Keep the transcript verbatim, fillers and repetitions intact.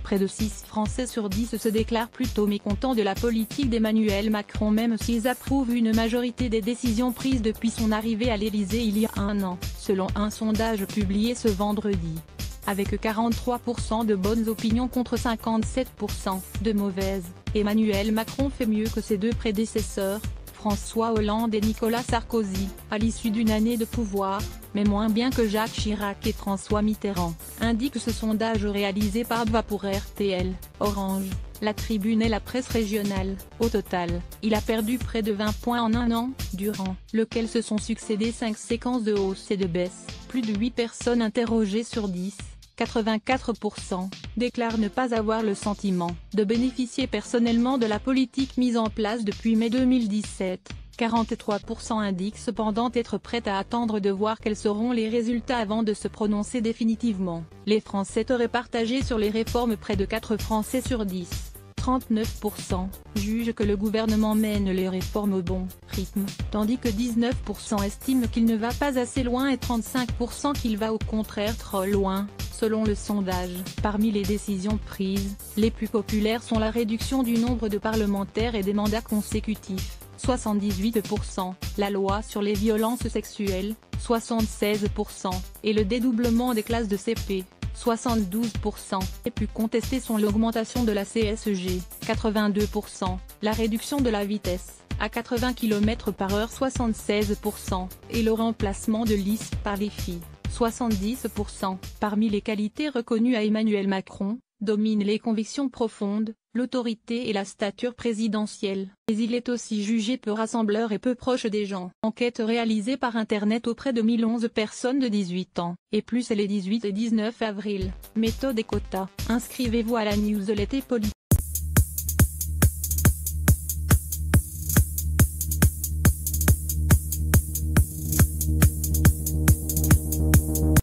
Près de six Français sur dix se déclarent plutôt mécontents de la politique d'Emmanuel Macron même s'ils approuvent une majorité des décisions prises depuis son arrivée à l'Élysée il y a un an, selon un sondage publié ce vendredi. Avec quarante-trois pour cent de bonnes opinions contre cinquante-sept pour cent de mauvaises, Emmanuel Macron fait mieux que ses deux prédécesseurs, François Hollande et Nicolas Sarkozy, à l'issue d'une année de pouvoir, mais moins bien que Jacques Chirac et François Mitterrand, indique ce sondage réalisé par D V A pour R T L, Orange, La Tribune et la presse régionale. Au total, il a perdu près de vingt points en un an, durant lequel se sont succédé cinq séquences de hausse et de baisse. Plus de huit personnes interrogées sur dix, quatre-vingt-quatre pour cent, déclarent ne pas avoir le sentiment de bénéficier personnellement de la politique mise en place depuis mai deux mille dix-sept. quarante-trois pour cent indiquent cependant être prêts à attendre de voir quels seront les résultats avant de se prononcer définitivement. Les Français seraient partagés sur les réformes. Près de quatre Français sur dix, trente-neuf pour cent, jugent que le gouvernement mène les réformes au bon rythme, tandis que dix-neuf pour cent estiment qu'il ne va pas assez loin et trente-cinq pour cent qu'il va au contraire trop loin. Selon le sondage, parmi les décisions prises, les plus populaires sont la réduction du nombre de parlementaires et des mandats consécutifs, soixante-dix-huit pour cent, la loi sur les violences sexuelles, soixante-seize pour cent, et le dédoublement des classes de C P, soixante-douze pour cent. Les plus contestés sont l'augmentation de la C S G, quatre-vingt-deux pour cent, la réduction de la vitesse, à quatre-vingts kilomètres par heure soixante-seize pour cent, et le remplacement de l'I S P par l'I F I, soixante-dix pour cent. Parmi les qualités reconnues à Emmanuel Macron, dominent les convictions profondes, l'autorité et la stature présidentielle. Mais il est aussi jugé peu rassembleur et peu proche des gens. Enquête réalisée par Internet auprès de mille onze personnes de dix-huit ans, et plus les dix-huit et dix-neuf avril. Méthode et quotas. Inscrivez-vous à la newsletter politique.